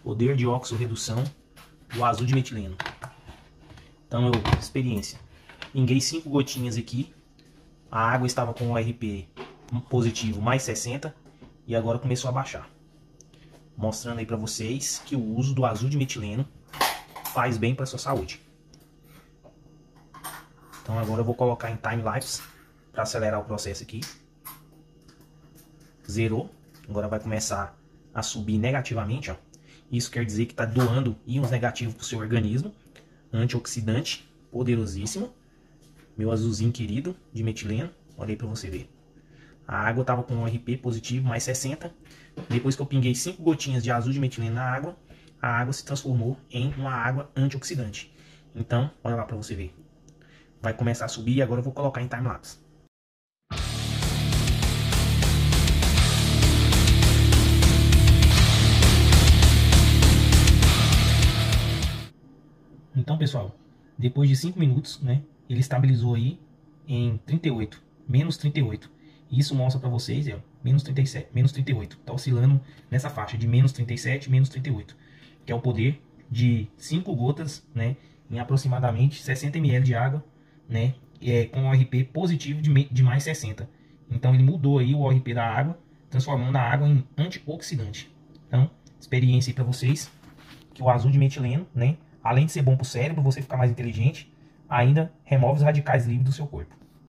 Poder de oxorredução do azul de metileno. Então, experiência. Pinguei 5 gotinhas aqui. A água estava com o ORP positivo mais 60 e agora começou a baixar. Mostrando aí para vocês que o uso do azul de metileno faz bem para sua saúde. Então agora eu vou colocar em time-lapse para acelerar o processo aqui. Zerou. Agora vai começar a subir negativamente, ó. Isso quer dizer que está doando íons negativos para o seu organismo. Antioxidante poderosíssimo. Meu azulzinho querido de metileno. Olha aí para você ver. A água estava com um ORP positivo mais 60. Depois que eu pinguei 5 gotinhas de azul de metileno na água, a água se transformou em uma água antioxidante. Então, olha lá para você ver. Vai começar a subir e agora eu vou colocar em time-lapse. Então, pessoal, depois de 5 minutos, né, ele estabilizou aí em 38, menos 38. Isso mostra para vocês, menos 37, menos 38. Está oscilando nessa faixa de menos 37, menos 38. Que é o poder de 5 gotas, né, em aproximadamente 60 ml de água, né, com o ORP positivo de mais 60. Então ele mudou aí o ORP da água, transformando a água em antioxidante. Então, experiência aí para vocês, que o azul de metileno, né, além de ser bom para o cérebro, você ficar mais inteligente, ainda remove os radicais livres do seu corpo.